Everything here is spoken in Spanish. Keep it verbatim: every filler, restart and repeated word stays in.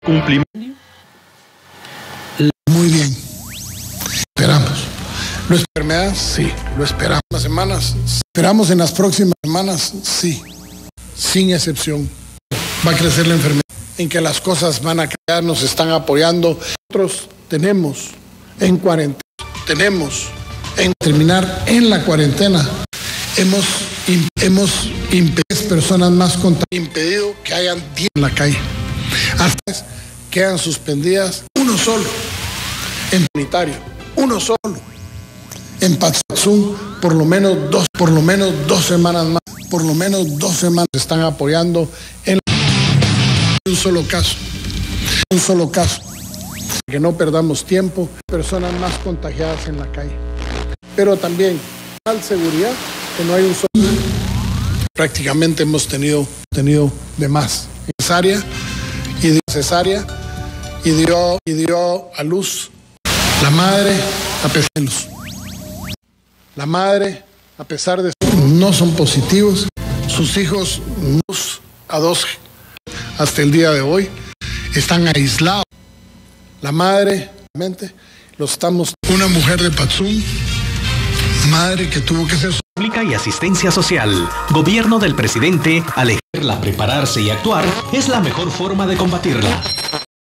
cumplimiento. Muy bien. Esperamos. ¿Lo enfermedad? Sí. ¿Lo esperamos en las semanas? ¿Esperamos en las próximas semanas? Sí. Sin excepción. Va a crecer la enfermedad. En que las cosas van a cambiar, nos están apoyando. Nosotros tenemos en cuarentena, tenemos en terminar en la cuarentena. Hemos, hemos impedido personas más contagiadas, impedido que hayan diez en la calle. Hasta quedan suspendidas uno solo en sanitario, uno solo en Patzum, por lo menos dos, por lo menos dos semanas más, por lo menos dos semanas están apoyando en un solo caso, un solo caso, que no perdamos tiempo, personas más contagiadas en la calle, pero también al seguridad que no hay un solo, prácticamente hemos tenido, tenido de más cesárea y dio cesárea y dio, y dio a luz la madre a pesar de los, la madre a pesar de no son positivos, sus hijos a dos hasta el día de hoy están aislados. La madre, realmente, lo estamos, una mujer de Patzum, madre que tuvo que ser Pública y asistencia social. Gobierno del presidente, al elegirla, prepararse y actuar es la mejor forma de combatirla.